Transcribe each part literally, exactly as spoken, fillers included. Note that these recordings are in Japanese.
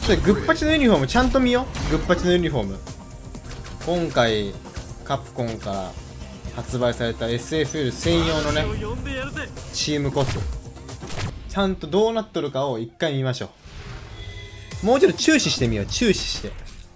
それグッパチのユニフォームちゃんと見よう。グッパチのユニフォーム今回カプコンから発売された エスエフエル 専用のねチームコスちゃんとどうなっとるかを一回見ましょう。もうちょっと注視してみよう。注視して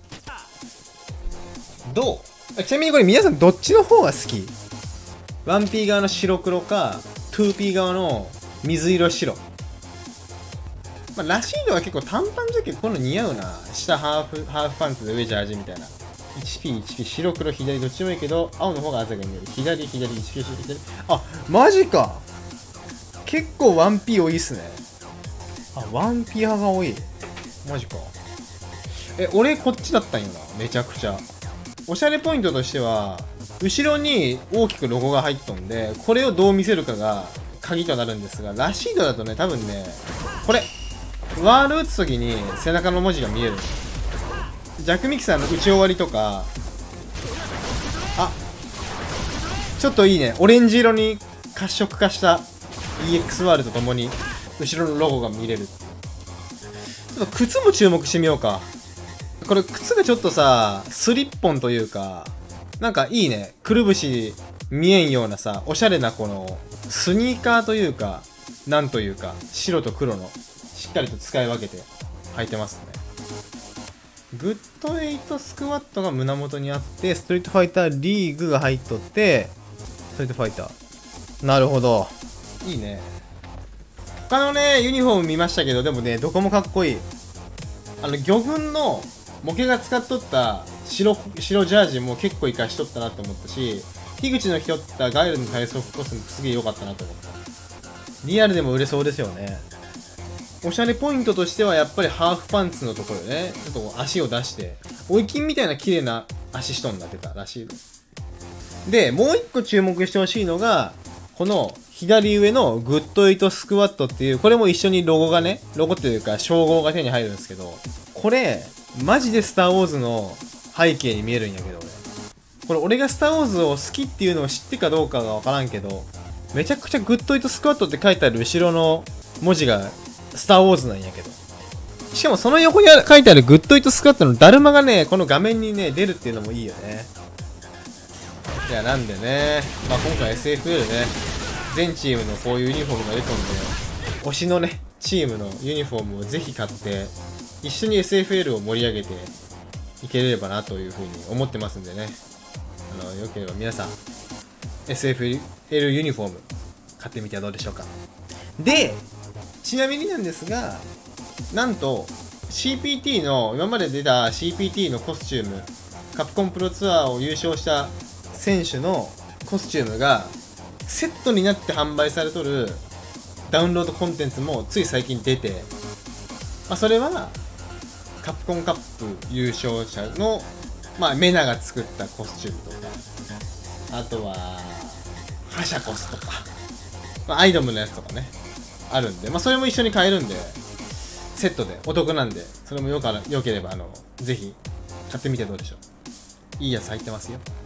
どう。ちなみにこれ皆さんどっちの方が好き？ ワンピー 側の白黒か ツーピー 側の水色白。まあ、らしいのは結構短パンジャケットこの似合うな。下ハーフハーフパンツで上ジャージみたいな。 いちピーいちピー 白黒左どっちでもいいけど青の方が鮮やかに見える。左左 いちピー 左。あマジか。結構 ワンピー 多いっすね。あ ワンピー 派が多い。マジか。え俺こっちだったんよな。めちゃくちゃおしゃれポイントとしては後ろに大きくロゴが入っとんでこれをどう見せるかが鍵となるんですが、らしいのだとね多分ねこれワール打つ時に背中の文字が見える。ジャックミキサーの打ち終わりとかあちょっといいね。オレンジ色に褐色化した イーエックス ワールとともに後ろのロゴが見れる。ちょっと靴も注目してみようか。これ靴がちょっとさスリッポンというかなんかいいね。くるぶし見えんようなさおしゃれなこのスニーカーというかなんというか白と黒のしっかりと使い分けて履いてますね。グッドエイトスクワットが胸元にあってストリートファイターリーグが入っとってストリートファイターなるほどいいね。他のねユニフォーム見ましたけどでもねどこもかっこいい。あの魚群のモケが使っとった白白ジャージも結構活かしとったなって思ったし樋口の着とったガイルの体操服コスもすげえ良かったなと思った。リアルでも売れそうですよね。おしゃれポイントとしてはやっぱりハーフパンツのところねちょっと足を出して追い金みたいな綺麗な足しとんなってたらしいので、もう一個注目してほしいのがこの左上のグッドエイトスクワットっていうこれも一緒にロゴがねロゴっていうか称号が手に入るんですけどこれマジでスターウォーズの背景に見えるんやけど俺これ俺がスターウォーズを好きっていうのを知ってかどうかがわからんけどめちゃくちゃグッドエイトスクワットって書いてある後ろの文字がスターウォーズなんやけどしかもその横に書いてあるグッドイットスクワットのだるまがねこの画面にね出るっていうのもいいよね。いやなんでねまあ今回 エスエフエル ね全チームのこういうユニフォームが出とんで推しのねチームのユニフォームをぜひ買って一緒に エスエフエル を盛り上げていければなというふうに思ってますんでねあのよければ皆さん エスエフエル ユニフォーム買ってみてはどうでしょうか。でちなみになんですがなんと シーピーティー の今まで出た シーピーティー のコスチュームカプコンプロツアーを優勝した選手のコスチュームがセットになって販売されとるダウンロードコンテンツもつい最近出て、まあ、それはカプコンカップ優勝者の、まあ、メナが作ったコスチュームとかあとはハシャコスとか、まあ、アイドムのやつとかねあるんで、まあ、それも一緒に買えるんでセットでお得なんでそれもよからよければあのぜひ買ってみてどうでしょう。いいやつ入ってますよ。